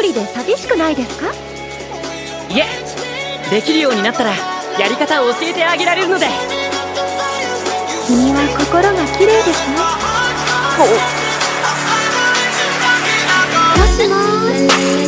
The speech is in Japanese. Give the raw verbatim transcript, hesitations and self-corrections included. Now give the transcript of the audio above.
人で寂しくないですか？ いえ、できるようになったらやり方を教えてあげられるので。 君は心が綺麗ですね。もしもーし。